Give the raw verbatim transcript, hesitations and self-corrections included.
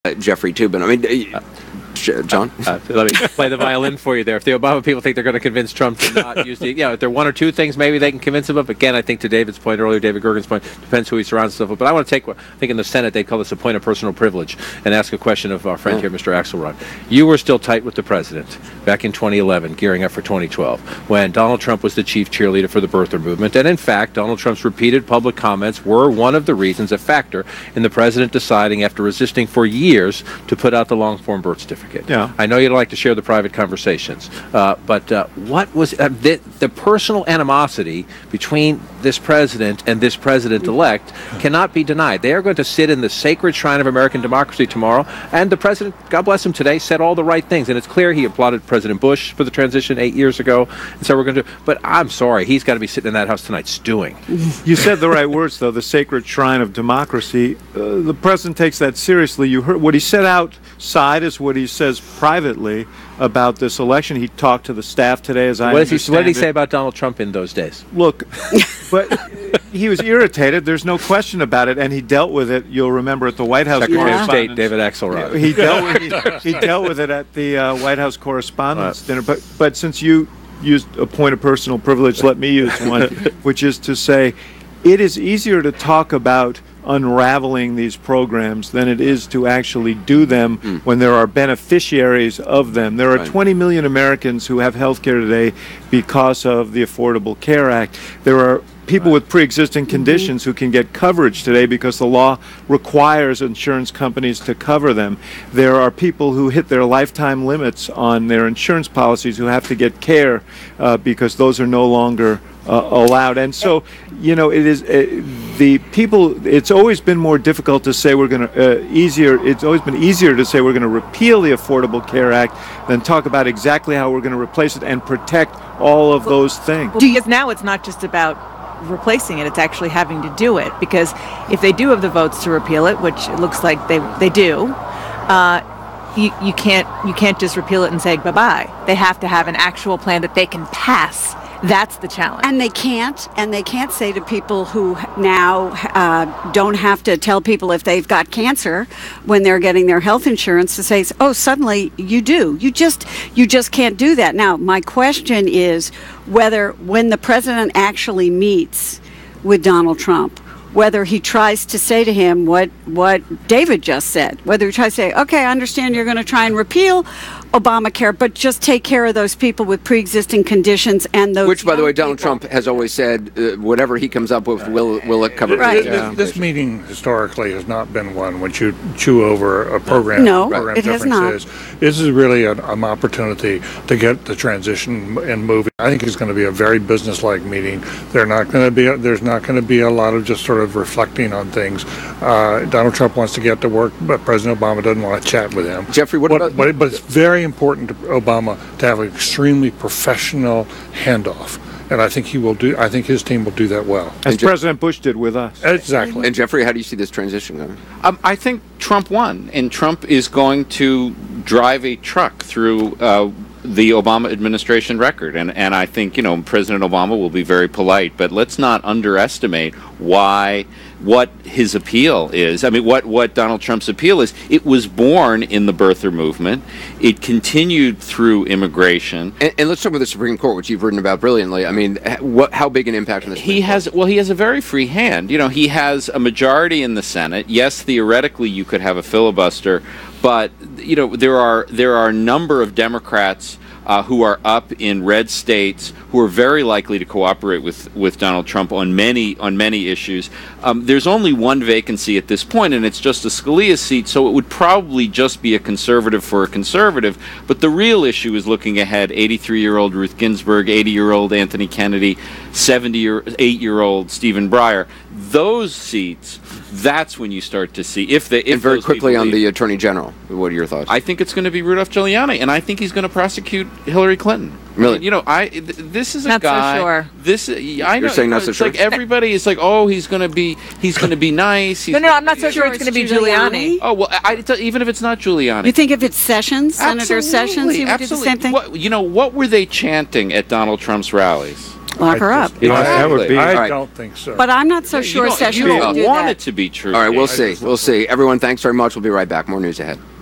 uh, Jeffrey, too. But I mean, uh, John? Uh, let me play the violin for you there. If the Obama people think they're going to convince Trump to not use the, you know, if there are one or two things, maybe they can convince him of. Again, I think to David's point earlier, David Gergen's point, depends who he surrounds himself with. But I want to take, I think in the Senate they call this a point of personal privilege, and ask a question of our friend yeah. here, Mister Axelrod. You were still tight with the president back in twenty eleven, gearing up for twenty twelve, when Donald Trump was the chief cheerleader for the birther movement. And in fact, Donald Trump's repeated public comments were one of the reasons, a factor, in the president deciding, after resisting for years, to put out the long-form birth certificate. Yeah. I know you'd like to share the private conversations, uh, but uh, what was uh, the, the personal animosity between this president and this president-elect cannot be denied. They are going to sit in the sacred shrine of American democracy tomorrow, and the president, God bless him today, said all the right things, and it's clear he applauded President Bush for the transition eight years ago, and so we're going to, but I'm sorry, he's got to be sitting in that house tonight stewing. You said the right words, though, the sacred shrine of democracy. Uh, the president takes that seriously. You heard what he said outside is what he says privately about this election. He talked to the staff today, as I what understand he, What did he it. say about Donald Trump in those days? Look, but he was irritated. There's no question about it, and he dealt with it. You'll remember at the White House Secretary of Correspondence' State David Axelrod. He dealt with, he, he dealt with it at the uh, White House Correspondents' right. dinner. But but since you used a point of personal privilege, let me use one, which is to say, it is easier to talk about unraveling these programs than it is to actually do them mm. when there are beneficiaries of them. There are right. twenty million Americans who have health care today because of the Affordable Care Act. There are people right. with pre-existing conditions mm-hmm. who can get coverage today because the law requires insurance companies to cover them. There are people who hit their lifetime limits on their insurance policies who have to get care uh, because those are no longer Uh, allowed. And so, you know, it is uh, the people, it's always been more difficult to say we're going to, uh, easier, it's always been easier to say we're going to repeal the Affordable Care Act than talk about exactly how we're going to replace it and protect all of those things. Because now it's not just about replacing it, it's actually having to do it. Because if they do have the votes to repeal it, which it looks like they, they do, uh, you, you can't you can't just repeal it and say bye-bye. They have to have an actual plan that they can pass. That's the challenge. And they can't, and they can't say to people who now uh, don't have to tell people if they've got cancer when they're getting their health insurance to say, oh, suddenly you do. You just, you just can't do that. Now, my question is whether when the president actually meets with Donald Trump, whether he tries to say to him what, what David just said, whether he tries to say, okay, I understand you're going to try and repeal Obamacare, but just take care of those people with pre-existing conditions and those. Which, by the way, Donald people. Trump has always said, uh, whatever he comes up with, will will it cover? Right. Yeah. This, this meeting historically has not been one when you chew over a program. No, program it has not. This is really an, an opportunity to get the transition and moving. I think it's going to be a very business-like meeting. They're not going to be. A, there's not going to be a lot of just sort of reflecting on things. Uh, Donald Trump wants to get to work, but President Obama doesn't want to chat with him. Jeffrey, what, what about? But, but it's very important to Obama to have an extremely professional handoff, and I think he will do. I think his team will do that well, as President Bush did with us. Exactly. And Jeffrey, how do you see this transition going? Um, I think Trump won, and Trump is going to drive a truck through uh, the Obama administration record, and and I think, you know, President Obama will be very polite, but let's not underestimate why. What his appeal is. I mean, what, what Donald Trump's appeal is. It was born in the birther movement. It continued through immigration. And, and let's talk about the Supreme Court, which you've written about brilliantly. I mean, what, how big an impact on the Supreme he Court? has. Well, he has a very free hand. You know, he has a majority in the Senate. Yes, theoretically, you could have a filibuster, but you know, there are there are a number of Democrats Uh, who are up in red states, who are very likely to cooperate with, with Donald Trump on many on many issues. Um, there's only one vacancy at this point, and it's just a Scalia seat, so it would probably just be a conservative for a conservative. But the real issue is looking ahead: eighty-three-year-old Ruth Ginsburg, eighty-year-old Anthony Kennedy, seventy-eight-year-old Stephen Breyer. Those seats, that's when you start to see if they. If and very those quickly on leave. the Attorney General. What are your thoughts? I think it's going to be Rudolph Giuliani, and I think he's going to prosecute Hillary Clinton. Really? You know, I th this is a not guy. so sure. This I know. You're saying not so it's sure? like everybody is like, oh, he's going to be, he's going to be nice. He's No, no, I'm not so sure it's going to be Giuliani. Oh well, I, I, even if it's not Giuliani. You think if it's Sessions, Senator Absolutely, Sessions, he would absolutely. do the same thing? What, you know, what were they chanting at Donald Trump's rallies? Lock her up. You know, that would be. I All right. don't think so. But I'm not so You sure don't, Sessions you will don't do want that. it to be true. All right, we'll Dave. see. We'll see. Everyone, thanks very much. We'll be right back. More news ahead.